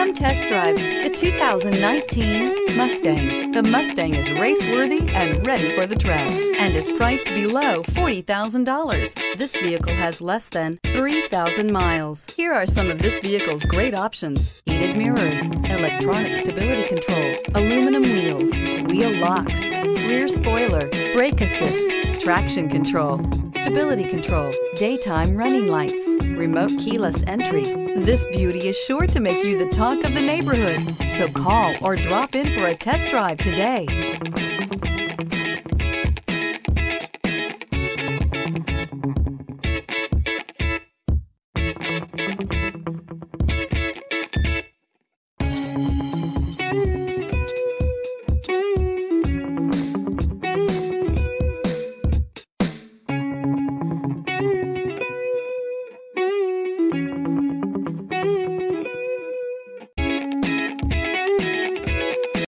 Come test drive the 2019 Mustang. The Mustang is race-worthy and ready for the track and is priced below $40,000. This vehicle has less than 3,000 miles. Here are some of this vehicle's great options: heated mirrors, electronic stability control, aluminum wheels, wheel locks, rear spoiler, brake assist, traction control, stability control, daytime running lights, remote keyless entry. This beauty is sure to make you the talk of the neighborhood. So call or drop in for a test drive today.